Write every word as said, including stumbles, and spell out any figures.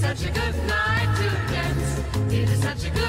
such a good night to dance. It is such a good